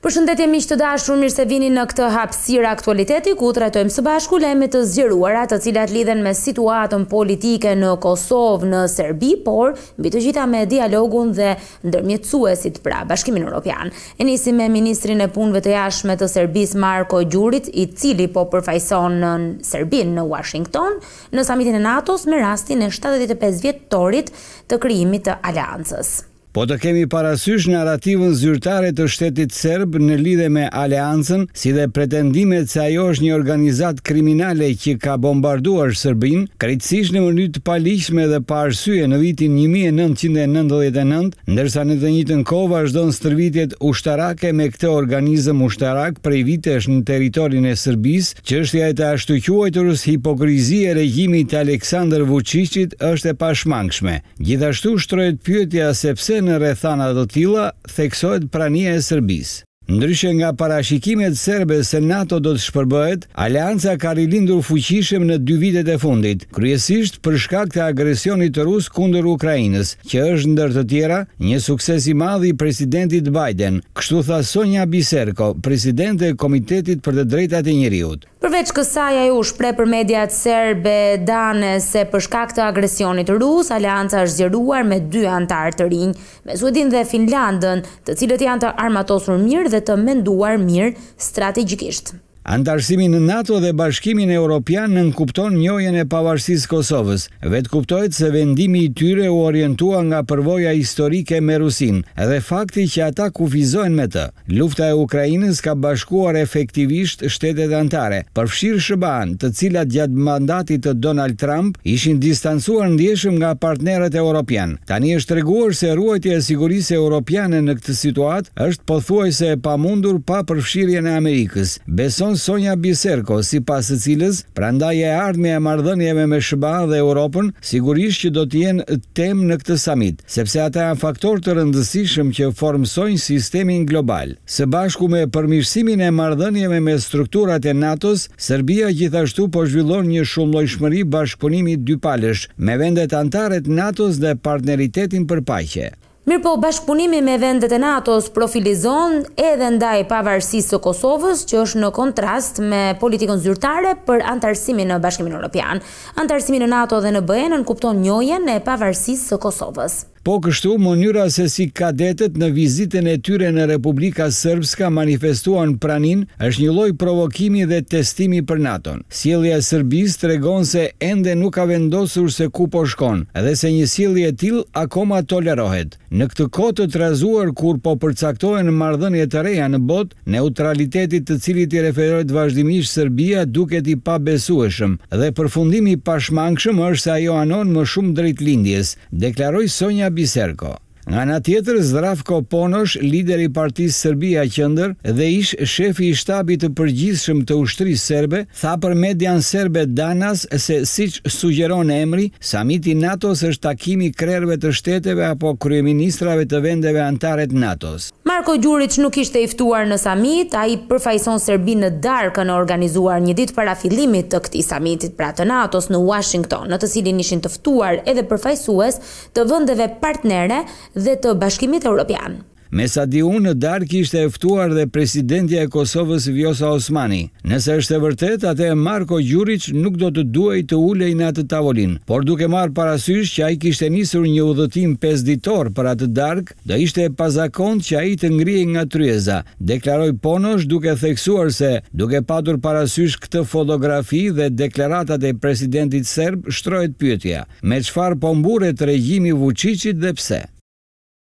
Përshëndetje miq të dashur, mirë se vini në këtë hapësirë aktualiteti ku trajtojmë së bashku lajme të zgjeruara të cilat lidhen me situatën politike në Kosovë, në Serbi, por mbi të gjitha me dialogun dhe ndërmjetësuesit pra Bashkimin Evropian. E nisim me ministrin e punëve të jashtme të Serbisë Marko Gjurić, i cili po përfaqëson në Serbinë në Washington në samitin e NATO-s me rastin e 75 vjetorit të krijimit të aleancës. Po të kemi parasysh narrativën zyrtare të shtetit serb në lidhje me aleancën, si dhe pretendimet se ajo është një organizat kriminale që ka bombarduar Serbinë, krejtësisht në mënyrë të paligjshme dhe pa arsye në vitin 1999, ndërsa në të njëjtën kohë vazhdon stërvitjet ushtarake me këtë organizëm ushtarak prej vitesh në territorin e Serbisë. Çështja e të ashtu quajturës hipokrizi e regjimit të Aleksandar Vučićit është e pashmangshme. Gjithashtu shtrohet pyetja se pse në rrethana të tilla theksohet prania e Serbisë. Ndryshe nga parashikimet serbe se NATO do të shpërbëhet, aleanca ka rilindur fuqishëm në 2 vitet e fundit, kryesisht për shkak të agresionit rus kundër Ukrainës, që është ndër të tjera një sukses i madh i presidentit Biden, kështu tha Sonja Biserko, presidente e Komitetit për të Drejtat e Njerëzit. Përveç kësaj, ajo shpreh për mediat serbe dane se për shkak të agresionit rus, aleanca është zgjeruar me 2 anëtar të rinj, me Suedin dhe Finlandën, të cilët janë të armatosur mirë dhe të menduar mirë strategjikisht. Antarësimi në NATO dhe Bashkimin Evropian nënkupton njohjen e pavarësisë Kosovës. Vetë kuptohet se vendimi i tyre u orientua nga përvoja historike me Rusinë dhe fakti që ata kufizojnë me të. Lufta e Ukrainës ka bashkuar efektivisht shtetet anëtare, përfshirë SBA-n, të cilat gjatë mandatit të Donald Trump ishin distancuar ndjeshëm nga partnerët evropian. Tani është treguar se ruajtja e sigurisë europiane në këtë situatë është pothuajse e pamundur pa përfshirjen e Amerikës. Beson Sonja Biserko, sipas së cilës prandaj e ardhmja e marrëdhënieve me SBA dhe Europën sigurisht që do të jenë temë në këtë samit, sepse ata janë faktor të rëndësishëm që formsojnë sistemin global. Së bashku me përmirësimin e marrëdhënieve me strukturat e NATO-s, Serbia gjithashtu po zhvillon një shumëllojshmëri bashkëpunimi dypalësh me vendet anëtare të NATO-s dhe partneritetin për paqe. Mirëpo, bashkëpunimi me vendet e NATO-s profilizon edhe ndaj pavarësisë së Kosovës, që është në kontrast me politikën zyrtare për antarësimin në Bashkimin Evropian. Antarësimi në NATO dhe në BE nënkupton njohjen e pavarësisë së Kosovës. Po kështu, mënyra se si kadetët në vizitën e tyre në Republika Srpska manifestuan pranin është një lloj provokimi dhe testimi për NATO-n. Sjellja e Serbisë tregon se ende nuk ka vendosur se ku po shkon, dhe se një sjellje e tillë akoma tolerohet. Në këtë kohë të trazuar kur po përcaktohen marrëdhënie të reja në botë, neutralitetit të cilit i referohet vazhdimisht Serbia duket i pabesueshëm dhe përfundimi i pashmangshëm është se ajo anon më shumë drejtlindjes, deklaroi Sonja Biserko. Nga ana tjetër, Zdravko Ponoš, lider i Partisë Serbia Qendër dhe ish shefi i shtabit të përgjithshëm të ushtrisë serbe, tha për median serbe Danas se siç sugjeron emri, samiti NATO-s është takimi krerëve të shteteve apo kryeministrave të vendeve anëtare të NATO-s. Marko Gjurić nuk ishte i ftuar në samit, ai përfaqëson Serbinë në darkën e organizuar një ditë para fillimit të këtij samitit pra të NATO-s në Washington, në të cilin ishin të ftuar edhe përfaqësues të vendeve partnere dhe të Bashkimit Evropian. Me sa di unë, në darkë ishte e ftuar dhe presidentja e Kosovës Vjosa Osmani. Nëse është e vërtet, atë Marko Gjurić nuk do të duhej të ulej në atë tavolinë, por duke marrë parasysh që ai kishte nisur një udhëtim 5 ditor për atë darkë, do ishte e pazakontë që ai të ngrihej nga tryeza, deklaroi Ponoš, duke theksuar se duke patur parasysh këtë fotografi dhe deklaratat e presidentit serb, shtrohet pyetja: me çfarë po mburret regjimi Vučićit dhe pse?